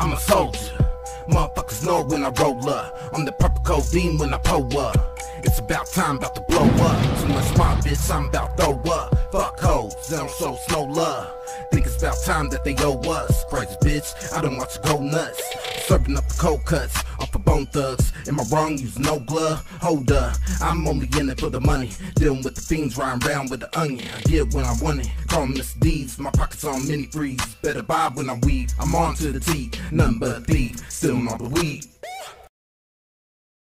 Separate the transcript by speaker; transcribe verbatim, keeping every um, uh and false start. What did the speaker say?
Speaker 1: I'm a soldier. Motherfuckers know when I roll up. I'm the purple codeine when I pull up. It's about time, about to blow up. Too much my bitch, I'm about to throw up. Fuck hoes, they don't show us no love. Think it's about time that they owe us. Crazy bitch, I don't watch you go nuts. Serving up the cold cuts off of Bone Thugs. Am I wrong, using no glove? Hold up, I'm only in it for the money. Dealing with the fiends, riding around with the onion. I get when I want it, call them Mister D's. My pockets on mini freeze. Better buy when I weed, I'm on to the T. Nothing but a thief, still on the weed.